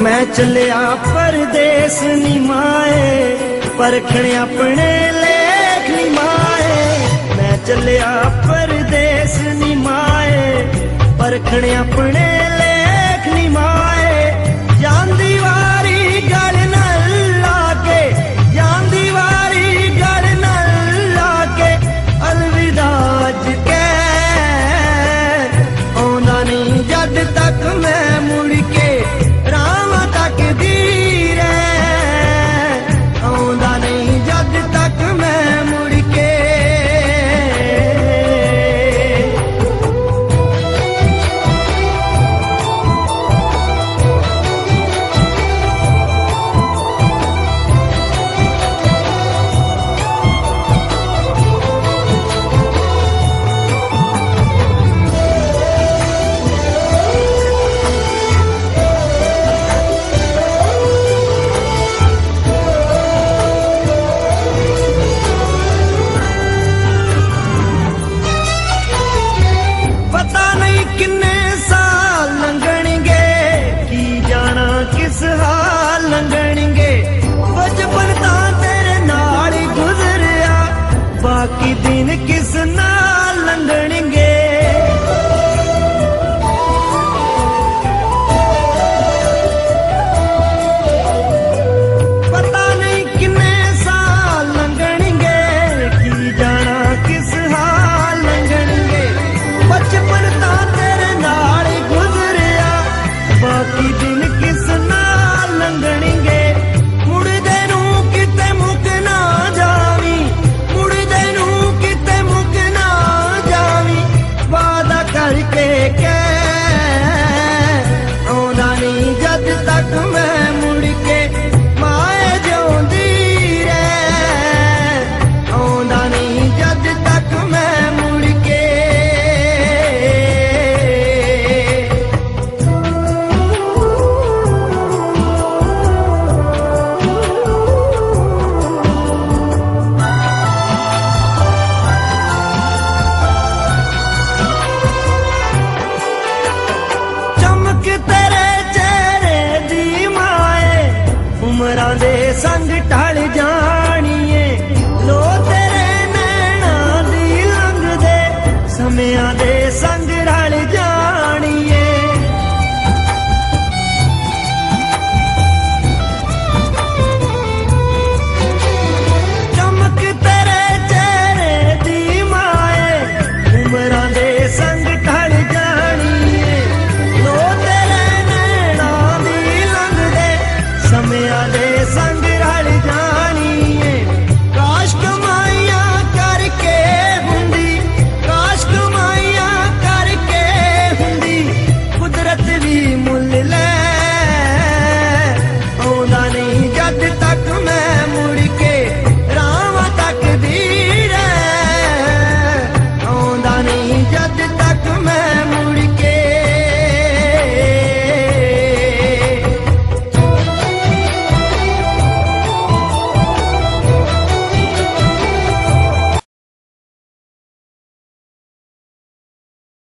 मैं चलिया परदेस नी माए, परखने अपने लेख नी माए। मैं चलिया परदेस नी माए, परखने अपने लेख नी माए। जांदी वारी गल न लाके, जांदी वारी गल न लाके, अलविदा अज के आउंदा नहीं जद तक मैं मुड़ के राम तक दी रे। आउंदा नहीं जद तक मैं मुड़ के। पता नहीं किन्ने साल लंघणगे, की जाना किस हाल लंघणगे। बचपन तां तेरे नाल ही गुजरिया, बाकी दिन किस नाल लंघणगे। पता नहीं किन्ने साल लंघणगे, की जाना किस हाल लंघणगे। बचपन तां तेरे नाल ही गुजरिया, बाकी दिन किस नाल लंघणगे। मुड़दे नूं किते मुक ना जावी, मुड़दे नूं किते मुक ना जावी। वादा करके आउंदा नहीं जद तक मैं मुड़ के माए जिउंदी रे। आउंदा नहीं जद तक मैं मुड़ के। चमकते